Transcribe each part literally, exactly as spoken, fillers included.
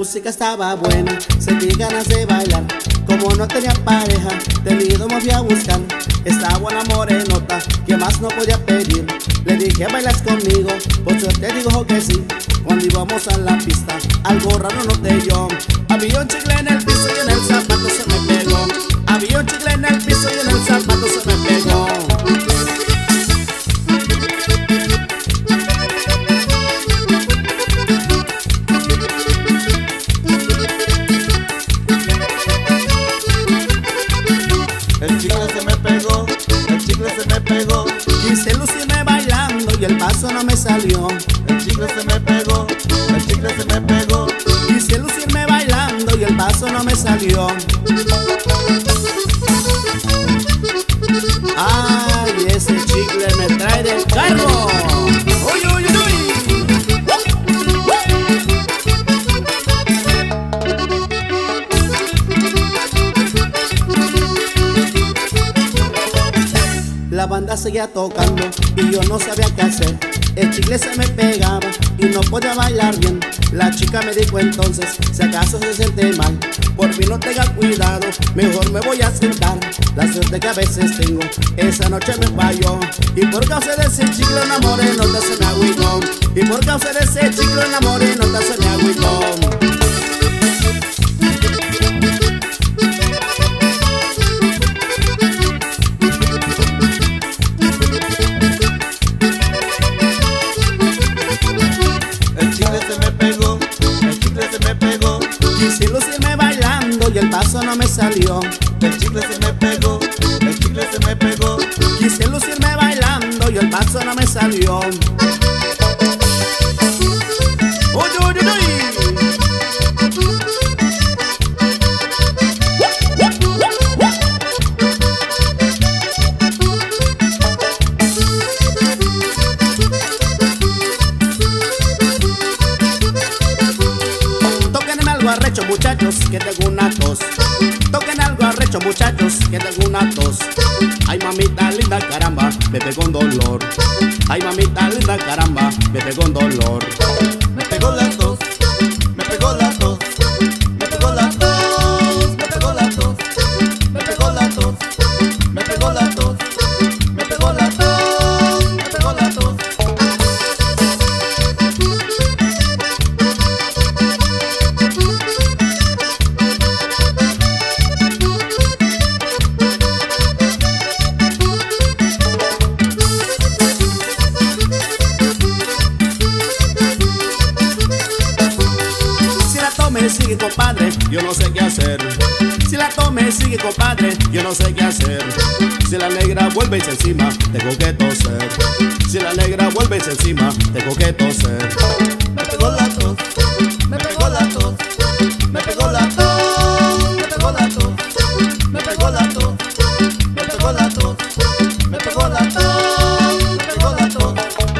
música estaba buena, sentí ganas de bailar. Como no tenía pareja, tenido me fui a buscar. Estaba buena morenota, que más no podía pedir. Le dije, ¿bailas conmigo? Por suerte dijo que sí. Cuando íbamos a la pista, algo raro noté yo. Había un chicle en el piso y en el zapato se me pegó. Había un chicle en el piso y en el zapato se me pegó. El chicle se me pegó, el chicle se me pegó. Quise lucirme bailando y el paso no me salió. El chicle se me pegó, el chicle se me pegó. Quise lucirme bailando y el paso no me salió. Ay, ese chicle me trae del carro. Uy, uy, uy. La banda seguía tocando y yo no sabía qué hacer. El chicle se me pegaba y no podía bailar bien. La chica me dijo entonces, si acaso se siente mal, por mí no tenga cuidado, mejor me voy a sentar. La suerte que a veces tengo, esa noche me falló. Y por causa de ese chicle una morenota se me agüitó. Y por causa de ese chicle una morenota se me agüitó. Quise lucirme bailando y el paso no me salió. El chicle se me pegó, el chicle se me pegó. Quise lucirme bailando y el paso no me salió. ¡Uy, uy, uy, uy! Arrecho muchachos, que tengo una tos. Toquen algo arrecho muchachos, que tengo una tos. Ay mamita linda caramba, me pegó un dolor. Ay mamita linda caramba, me pegó un dolor. Me pegó la tos, me pegó la tos. Me pegó la tos, me pegó la tos. Me pegó la tos, me pegó la tos. Me pegó la tos, me pegó la tos. Sigue compadre, yo no sé qué hacer. Si la tome sigue compadre, yo no sé qué hacer. Si la negra vuelve y encima, tengo que toser. Si la negra vuelve y encima, tengo que toser. Me pegó la tos, me pegó la tos. Me pegó la tos, me pegó la tos. Me pegó la tos, me pegó la tos. Me pegó la tos, me pegó la tos.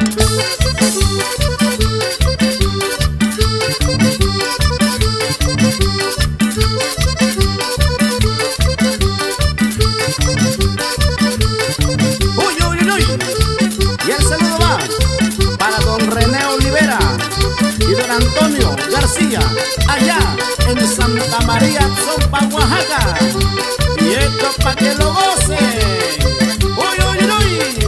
Antonio García, allá en Santa María, Zompa, Oaxaca. Y esto pa' que lo goce. ¡Uy, uy, uy!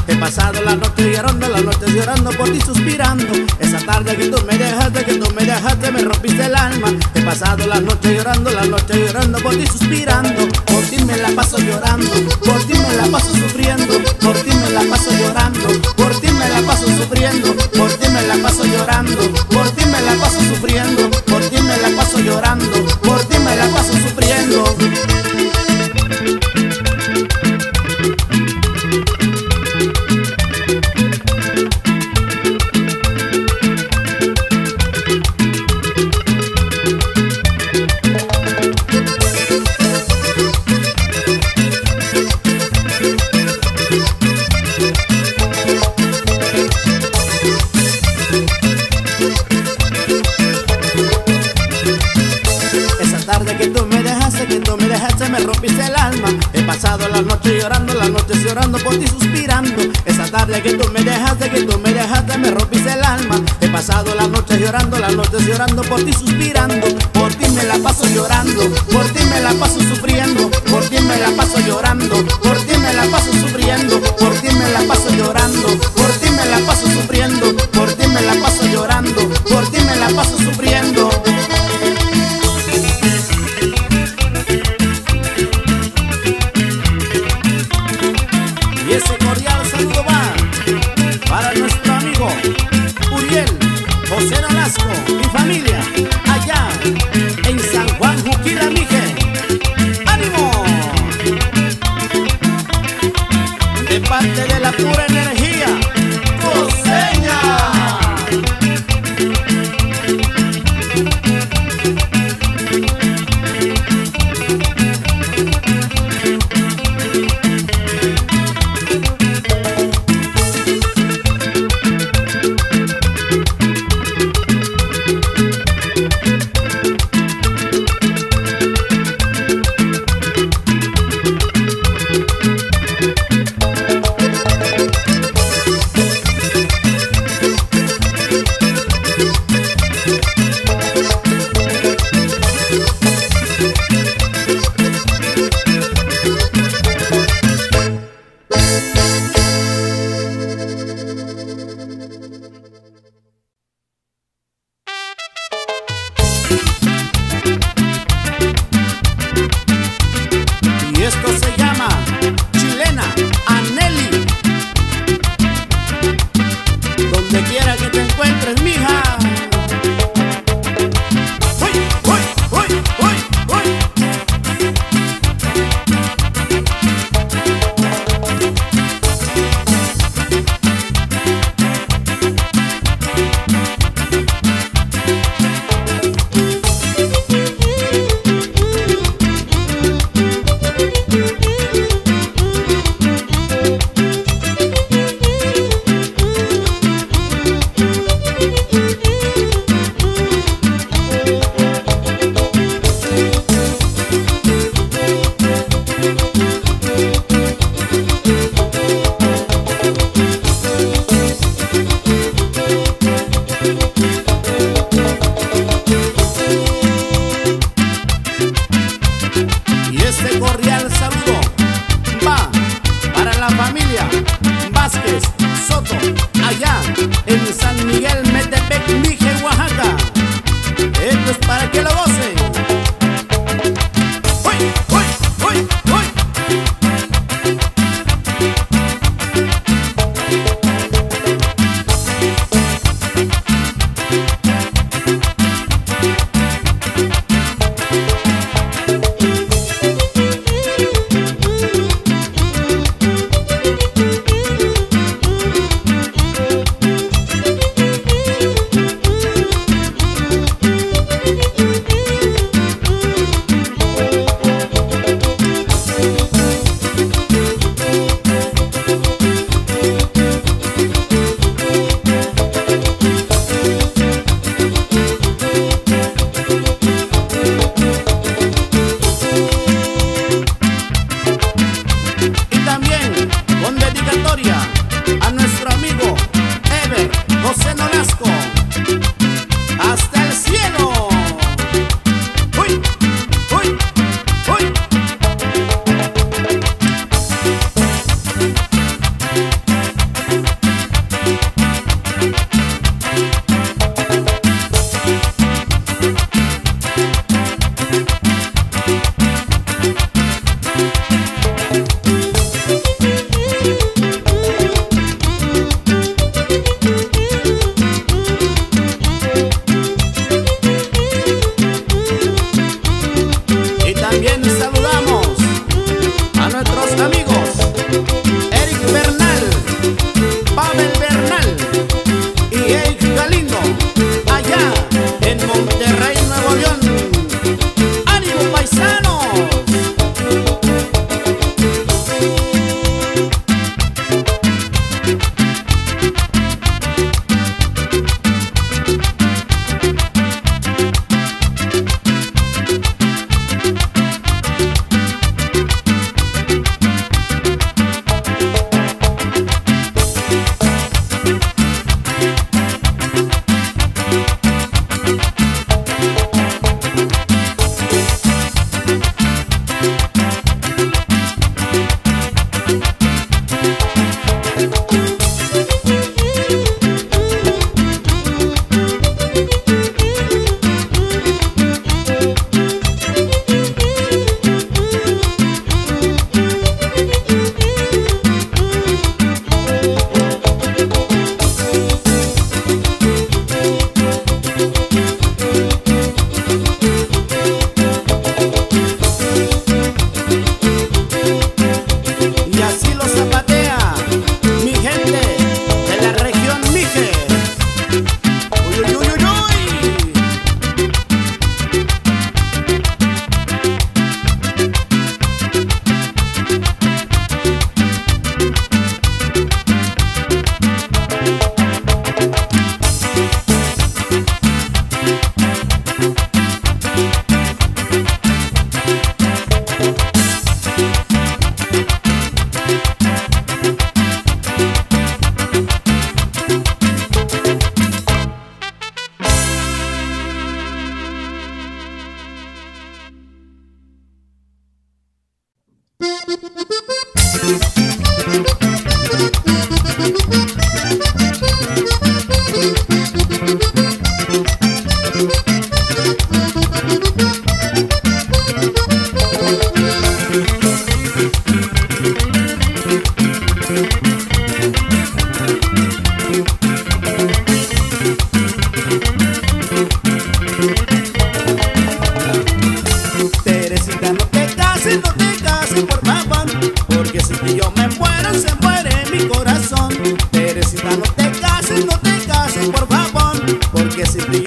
pasado la noche llorando, la noche llorando por ti suspirando. Esa tarde que tú me dejaste, que tú me dejaste dejaste me rompiste el alma. He pasado la noche llorando, la noche llorando, por ti suspirando. Por ti me la paso llorando, por ti me la paso sufriendo. Por ti me la paso llorando, por ti me la paso sufriendo. Por ti me la paso llorando, por ti me la paso sufriendo. Por ti me la paso llorando, por ti me la paso sufriendo. Que tú me dejaste, que tú me dejaste, me rompiste el alma. He pasado la noche llorando, la noche llorando, por ti suspirando. Esa tarde que tú me dejaste, que tú me dejaste, me rompiste el alma. He pasado la noche llorando, la noche llorando, por ti suspirando. Por ti me la paso llorando, por ti me la paso sufriendo. Por ti me la paso llorando, por ti me la paso sufriendo. Por ti me la paso llorando, por ti me la paso sufriendo. Por ti me la paso llorando, por ti me la paso sufriendo. Y ese cordial saludo va para nuestro amigo Uriel José Nolasco y familia allá en San Juan Juquila, Mije. ¡Ánimo! De parte de la pura energía, Coseña.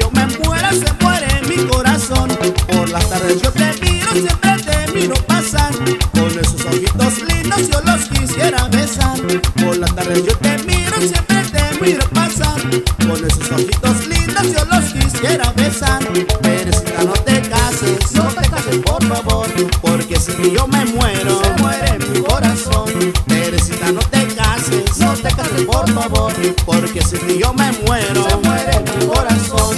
yo me muera se muere mi corazón. Por las tardes yo te miro, siempre te miro pasar. Con esos ojitos lindos yo los quisiera besar. Por las tardes yo te miro, siempre te miro pasar. Con esos ojitos lindos yo los quisiera besar. Teresita, no te cases, no te cases por favor, porque si yo me muero, se muere mi corazón. Teresita, no te cases, no te cases por favor, porque si yo me muero, se muere mi corazón.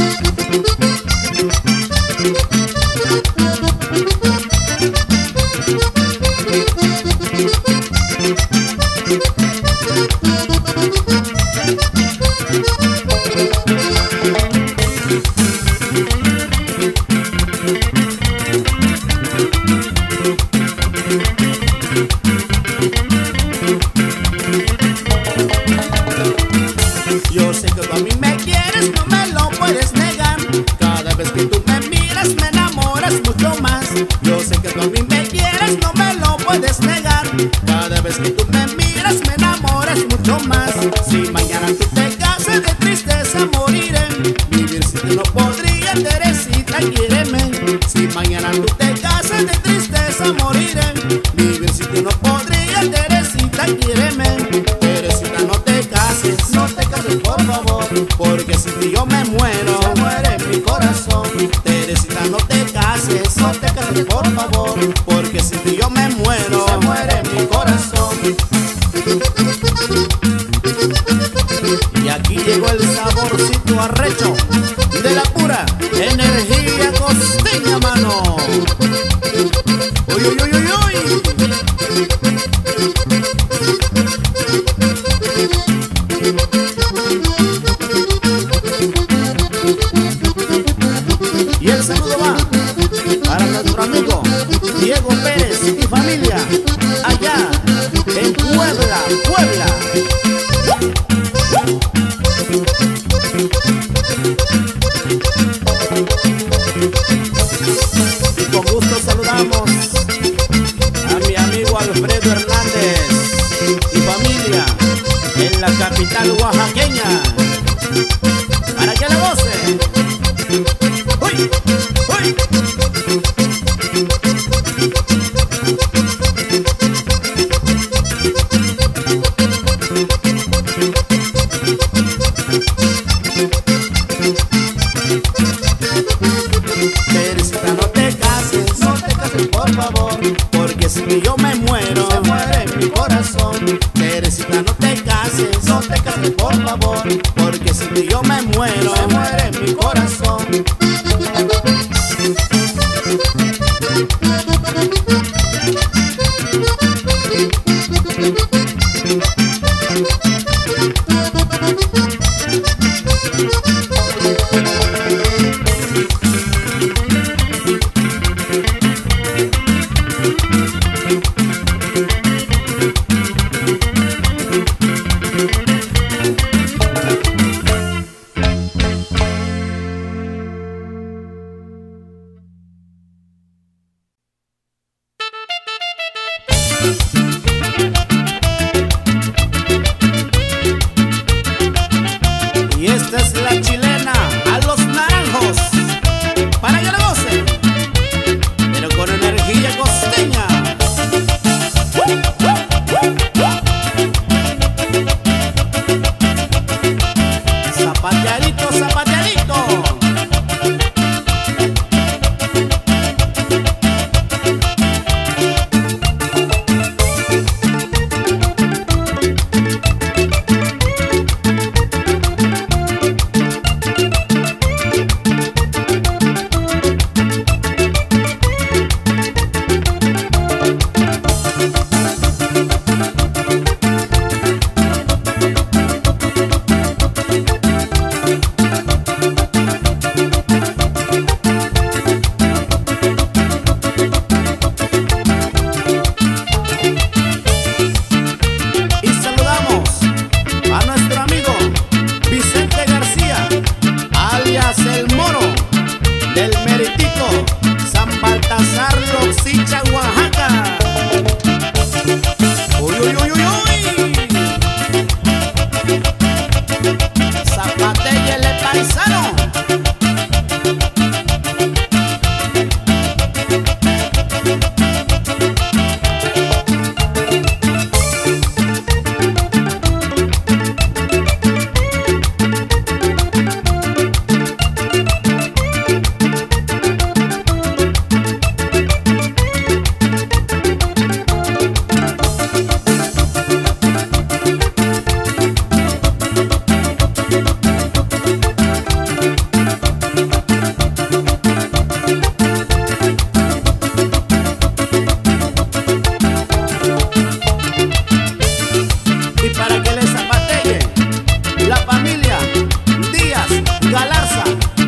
Yo sé que tú a mí me quieres, no me lo puedes negar. Cada vez que tú me miras me enamoras mucho más. Yo sé que tú a mí me quieres, no me lo puedes negar. Cada vez que tú me miras me enamoras mucho más. Si mañana tú te casas de tristeza moriré. Vivir sin ti no podría, Teresita, quiéreme. Si mañana tú te casas de tristeza moriré. Vivir sin ti no podría, Teresita, quiéreme. Teresita, no te cases, no te cases por favor, porque si ti yo me muero, se muere mi corazón. Teresita, no te cases, no te cases por favor, porque si ti yo me muero, se muere mi corazón. Y aquí llegó el saborcito arrecho de la pura energía costeña, mano. Uy, uy, uy, uy, uy. Y el saludo va para nuestro amigo Diego Pérez y familia allá en Puebla, Puebla. Y con gusto saludamos a mi amigo Alfredo Hernández y familia en la capital oaxaqueña, para que le gocen. ¡Uy! ¡Uy! Teresita, no te cases, no te cases por favor, porque si yo me muero, se muere mi corazón. Teresita, no te cases, no te cases por favor, porque si yo me muero, se muere mi corazón. Y esta es la chilena a los naranjos, para que la gocen, pero con energía costeña. Zapateadito, zapateadito. Zapatelle el paisano.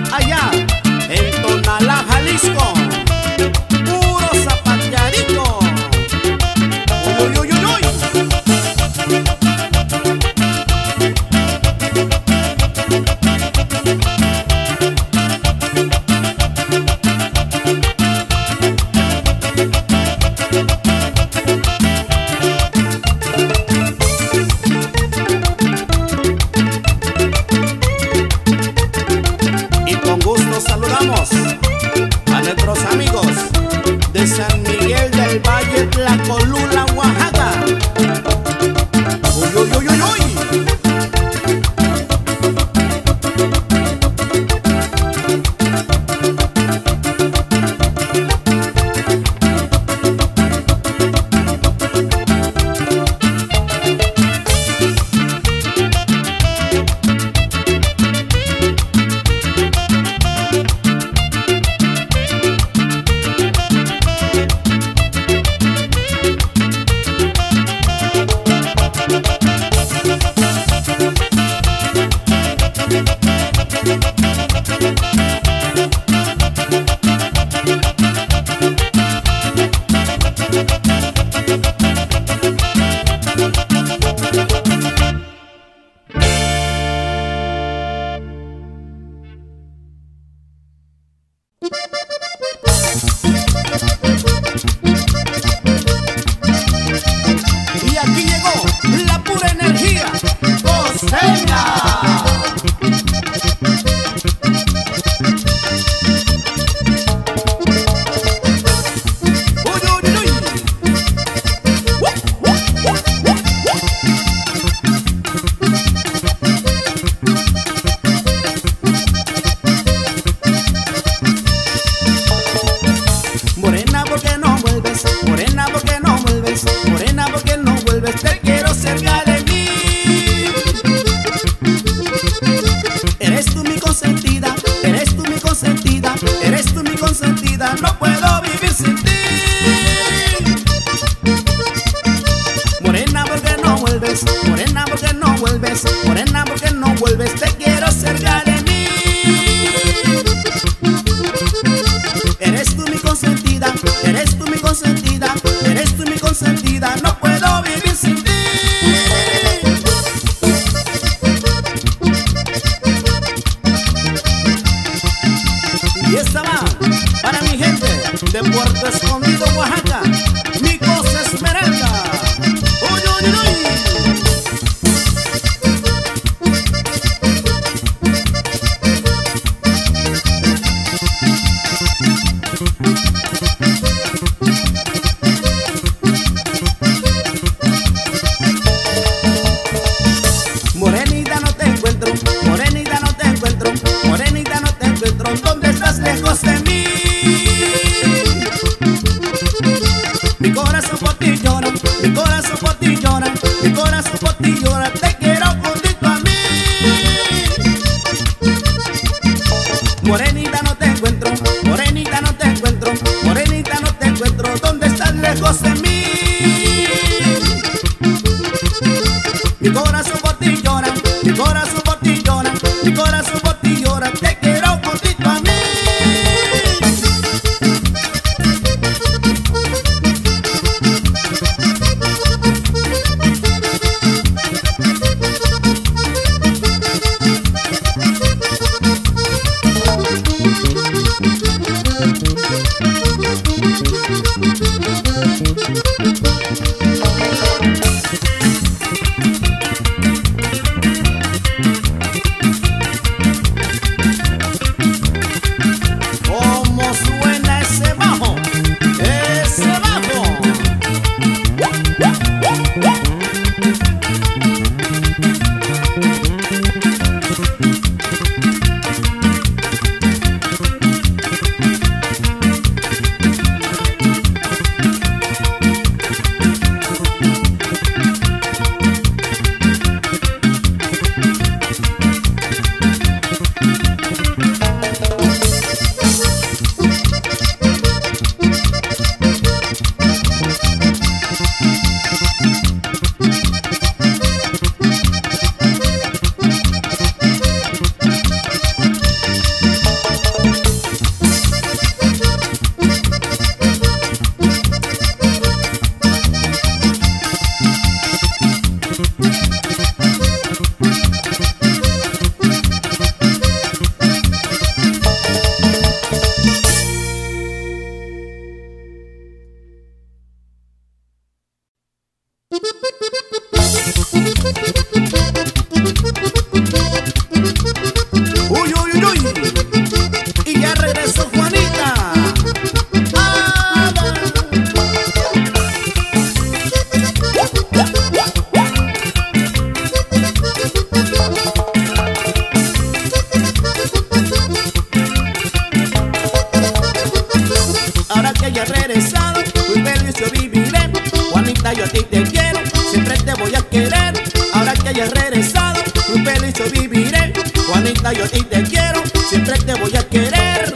allá en Tonalá, Jalisco. Puro zapateadito. Uy, uy, uy, uy. Saludamos a nuestros amigos de San Miguel del Valle, Tlacolula, Oaxaca. Uy, uy, uy, uy, uy. Y aquí llegó la pura energía costeña. Morena, ¿por qué no vuelves? Morena, ¿por qué no vuelves? Morena, ¿por qué no vuelves? Te quiero cerca de mí. Eres tú mi consentida, eres tú mi consentida, eres tú mi consentida, no puedo vivir sin ti. Morena, ¿por qué no vuelves? Morena, ¿por qué no vuelves? Morena, ¿por qué no vuelves? Te quiero cerca de mí. Eres tú mi consentida, eres tú mi consentida, eres tú mi consentida, no puedo vivir sin ti. Y esta va para mi gente de Puerto Escondido, Oaxaca, mi cosa Esmeralda. Uy, uy, uy. Morenita no te encuentro, morenita no te encuentro, morenita no te encuentro, ¿dónde estás lejos de mí? Mi corazón por ti llora, mi corazón por ti llora, mi corazón por ti llora, te quiero junto a mí. Morenita no te encuentro, morenita no te encuentro, morenita no te encuentro, ¿dónde estás lejos de mí? Mi corazón por ti llora, mi corazón por ti llora, mi corazón por ti llora, te quiero junto a mí. yo a ti te quiero, siempre te voy a querer. Ahora que hayas regresado, muy feliz yo viviré. Juanita, yo a ti te quiero, siempre te voy a querer.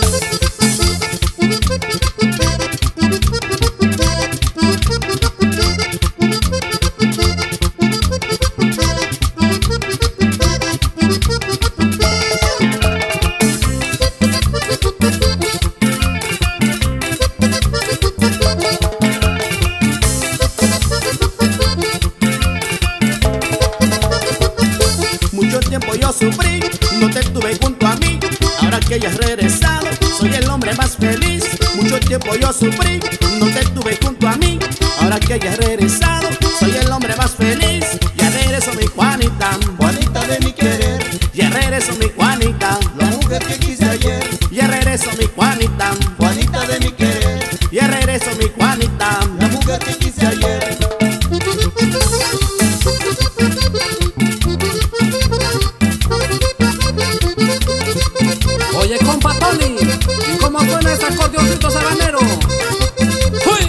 Mucho tiempo yo sufrí, no te tuve junto a mí. Ahora que hayas regresado, soy el hombre más feliz. Mucho tiempo yo sufrí, no te tuve junto a mí. Ahora que hayas regresado, soy el hombre más feliz. Ya regreso mi Juanita, Juanita de mi querer, ya regreso mi Juanita, la mujer que quise ayer. ya regreso mi Juanita, Juanita de mi querer, ya regreso mi Juanita. la mujer que quise ayer. Oye, compa Tony, ¿y cómo suena ese acordeoncito sabanero? ¡Uy!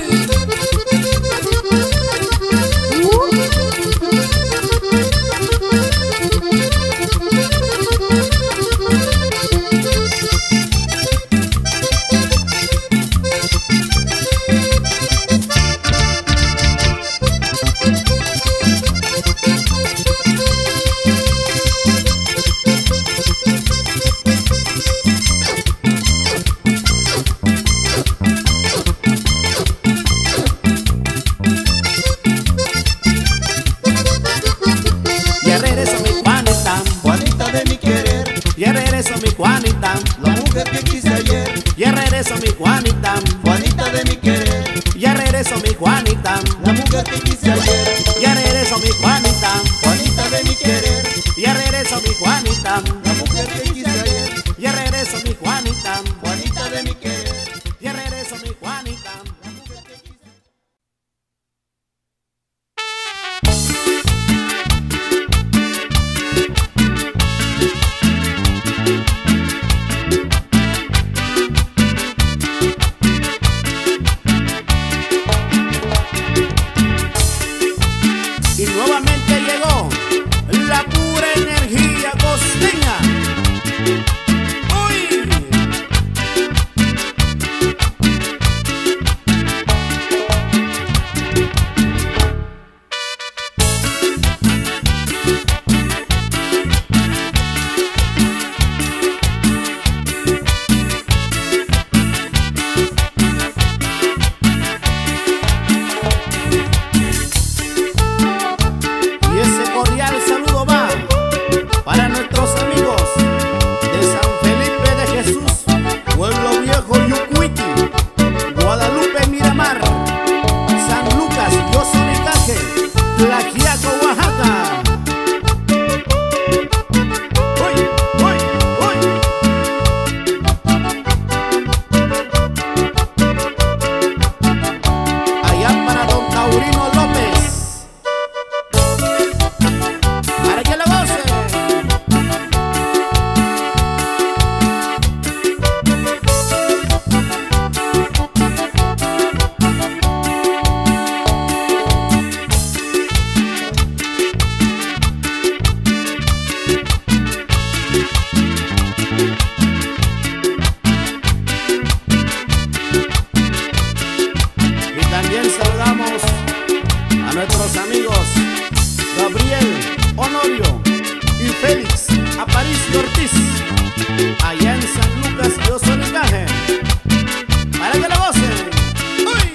Ya regreso mi Juanita, Juanita de mi querer, ya regreso mi Juanita, la mujer que quise ayer. ya regreso mi Juanita, Juanita de mi querer, ya regreso mi Juanita, la mujer que quise ayer. ya regreso mi Juanita, Juanita de mi querer, ya regreso mi Juanita, la mujer que quise ayer. ya regreso mi Juanita, Juanita de mi querer, ya regreso mi Juanita. la mujer que quise ayer. Y nuevamente llegó la pura energía costeña. ¡Uy! Y ese cordial saludo va para nuestros amigos de San Felipe de Jesús, Pueblo Viejo, Yucuiti, Guadalupe, Miramar, San Lucas, Yosonicaje, Tlaxiaco, Oaxaca. ¡Uy, uy, uy! Allá para don Taurino López, para que lo goce. Y también saludamos a nuestros amigos Gabriel, Honorio y Félix Aparicio Ortiz, allá en San Lucas y Osonicaje, para que lo gocen. ¡Uy!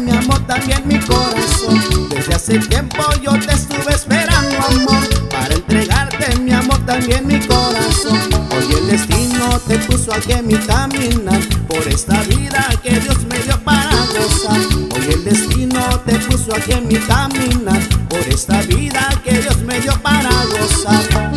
mi amor, también mi corazón. Desde hace tiempo yo te estuve esperando, amor, para entregarte mi amor, también mi corazón. Hoy el destino te puso aquí en mi caminar, por esta vida que Dios me dio para gozar. Hoy el destino te puso aquí en mi caminar, por esta vida que Dios me dio para gozar.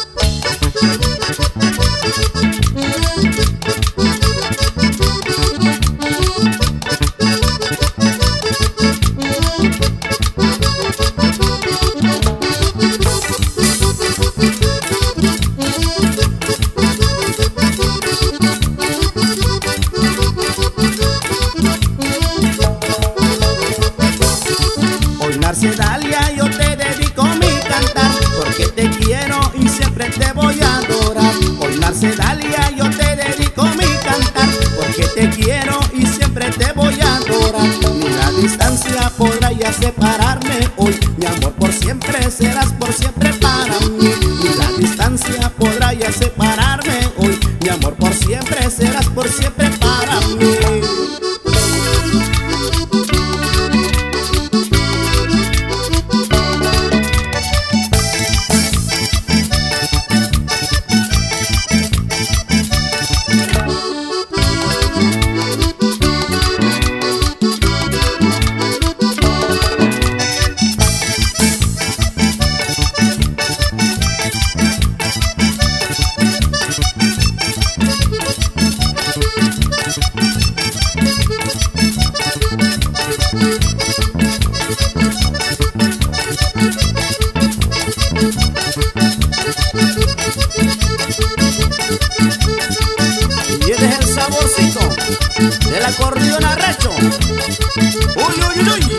Dalia, yo te dedico mi cantar, porque te quiero y siempre te voy a adorar. Hoy nace Dalia, yo te dedico mi cantar, porque te quiero y siempre te voy a adorar. Ni la distancia podrá ya separarme hoy, mi amor por siempre serás por siempre para mí. Ni la distancia podrá ya separarme hoy, mi amor por siempre serás por siempre para mí. Y este es el saborcito del acordeón arrecho. Uy, uy, uy, uy.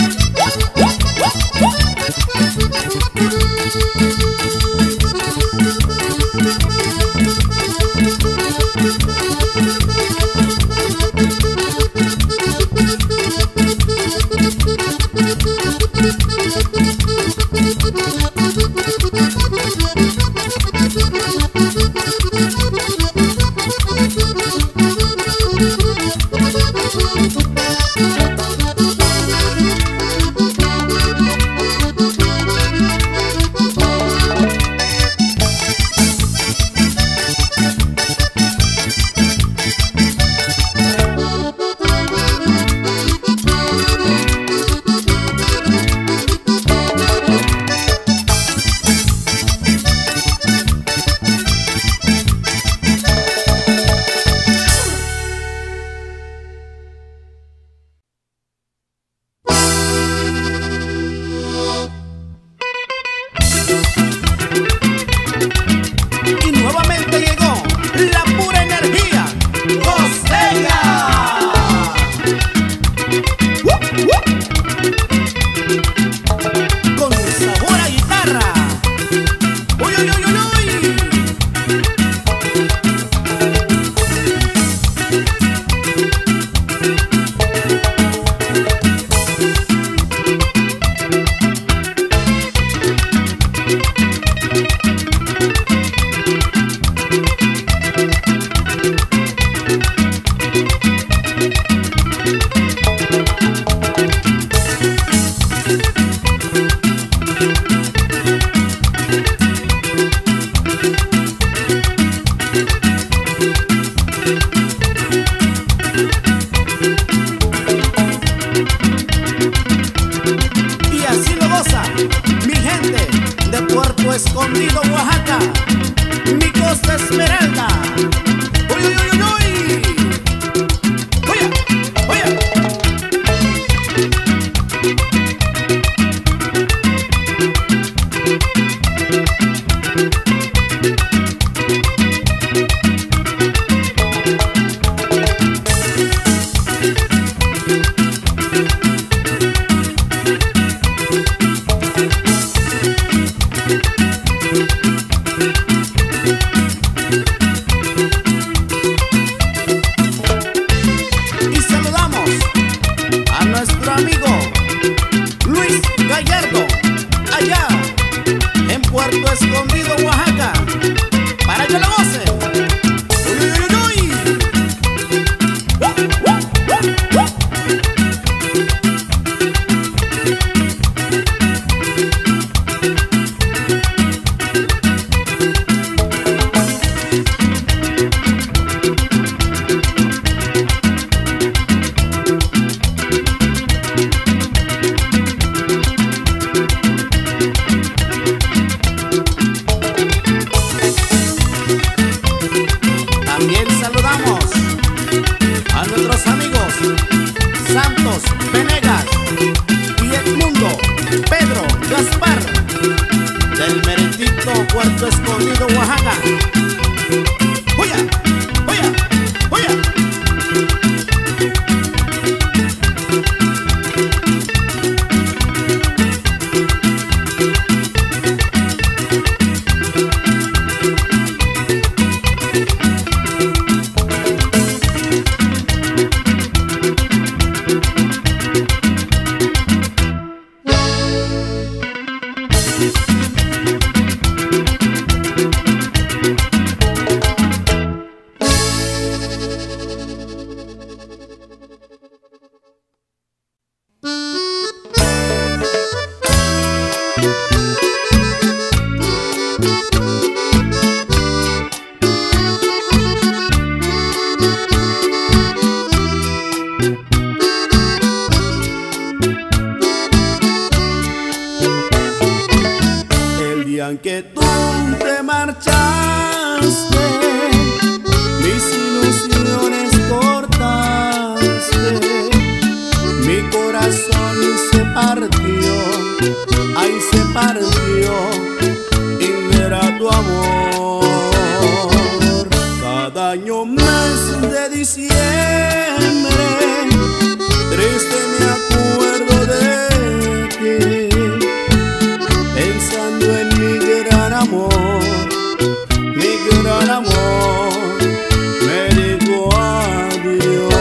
Escondido, Oaxaca, mi Costa Esmeralda. Uy, uy, uy, uy. Oye, oye. Venegas y Edmundo, Pedro, Gaspar, del Meritito, Puerto Escondido, Oaxaca. ¡Oya! ¡Oya! ¡Oya! Que tú te marchaste, mis ilusiones cortaste, mi corazón se partió, ay se partió, ingrato amor. Cada año mes de diciembre, triste me acuerdo de ti, pensando en mi gran amor, mi gran amor me dijo adiós.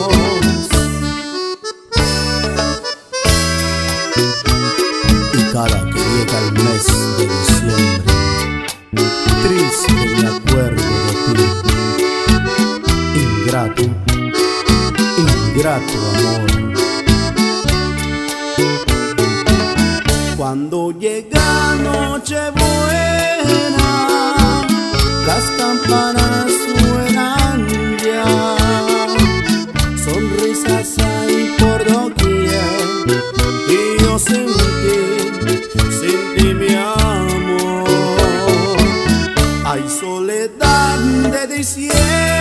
Y cada que llega el mes de diciembre, triste me acuerdo de ti, ingrato, ingrato amor. Cuando llega Nochebuena, las campanas suenan ya, sonrisas hay por doquier, y yo sentí, sentí mi amor. Hay soledad de diciembre,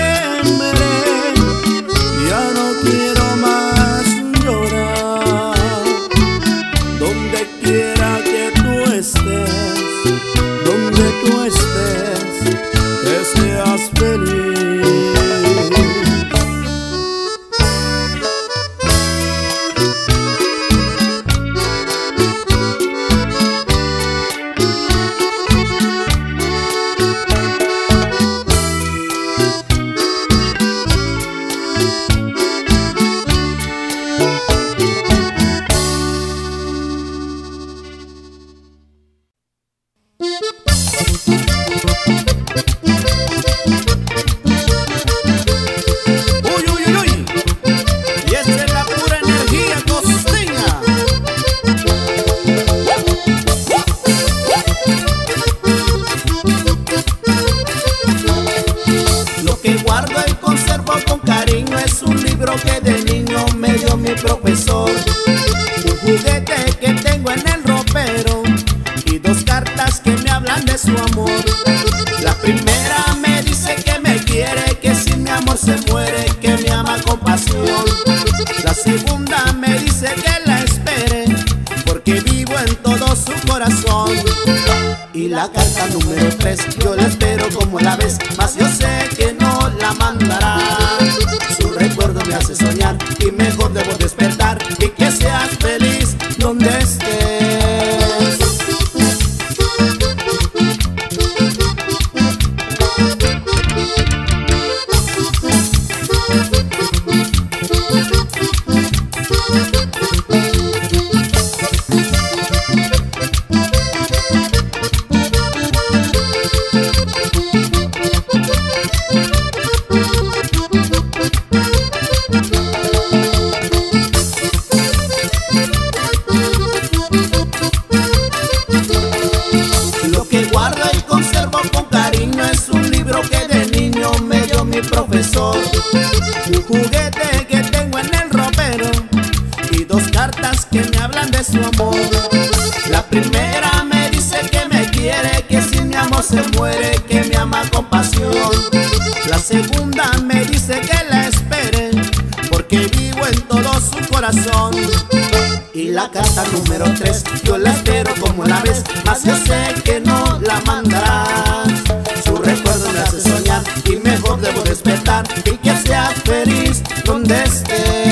ya no quiero más llorar. Donde quiera que tú estés, donde tú estés, que seas feliz. Que de niño me dio mi profesor, un juguete que tengo en el ropero y dos cartas que me hablan de su amor. La primera me dice que me quiere, que sin mi amor se muere, que me ama con pasión. La segunda me dice que la espere, porque vivo en todo su corazón. Y la carta número tres yo la espero como la ves, mas yo sé que no la mandará. Su recuerdo me hace soñar y mejor debo despertar, y que seas feliz donde estés. Profesor, un juguete que tengo en el ropero y dos cartas que me hablan de su amor. La primera me dice que me quiere, que sin mi amor se muere, que me ama con pasión. La segunda me dice que la espere, porque vivo en todo su corazón. corazón. Y la carta número tres, yo la espero como la ves, mas yo sé que no la mandarás. Su recuerdo me hace soñar y mejor debo despertar y que seas feliz donde estés.